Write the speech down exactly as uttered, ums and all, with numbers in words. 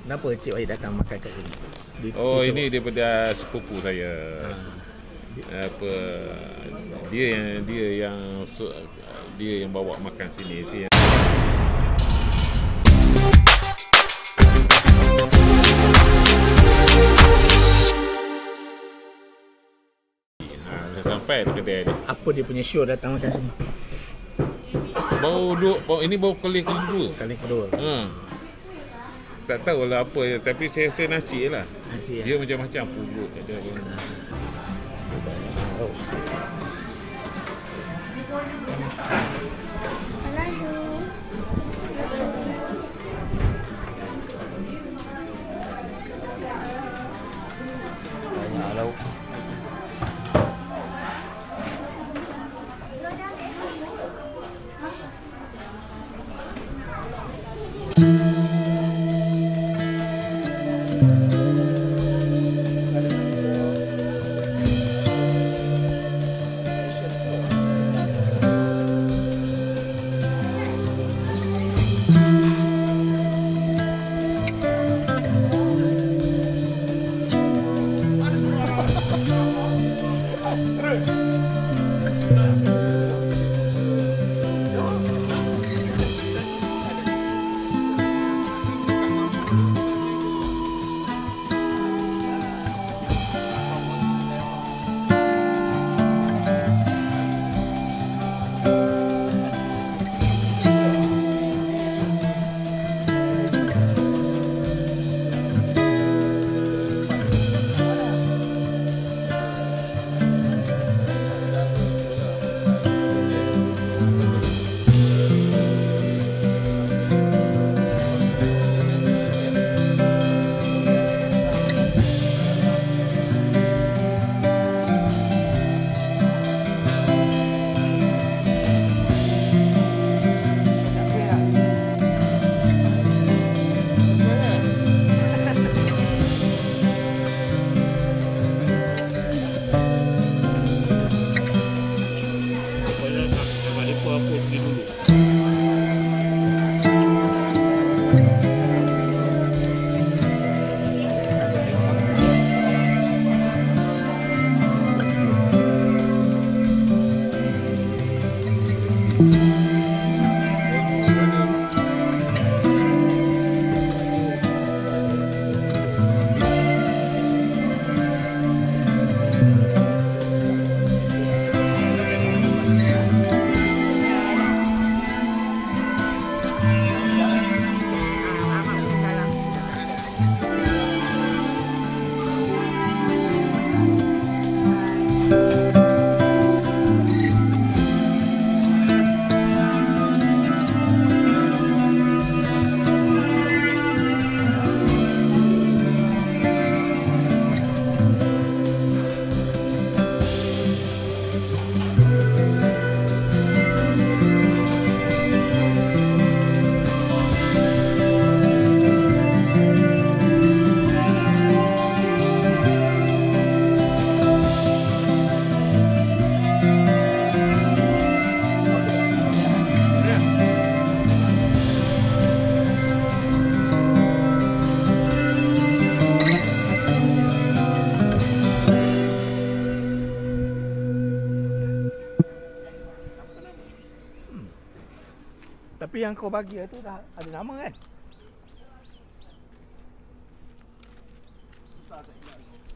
Kenapa Cik Wahid datang makan kat sini? Di, Oh, di ini daripada sepupu saya. Ha. Apa dia yang dia yang dia yang bawa makan sini itu yang ha, sampai di kedai dia. Apa dia punya show datang makan sini? Baru dua, baru, ini baru kali kedua. Kali kedua. Ha. Tak tahulah apa, tapi saya rasa nasi lah. Nasi, dia ya? macam-macam pulut ada. Oh. Banyak lauk. Tapi yang kau bagi tu dah ada nama kan?